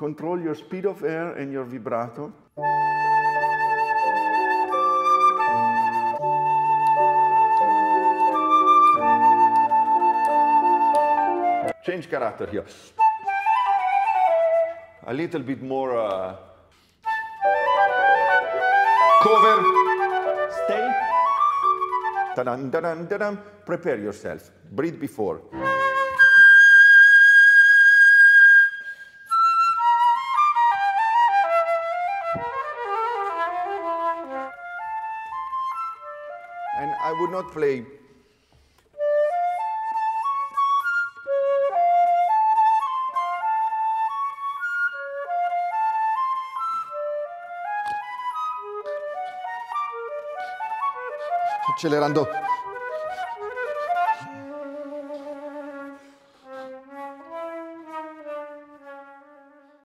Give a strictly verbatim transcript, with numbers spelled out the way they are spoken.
control your speed of air and your vibrato. Change character here. A little bit more uh, cover. Stay. Ta-dam, ta-dam, ta-dam. Prepare yourself. Breathe before. And I would not play. Accelerando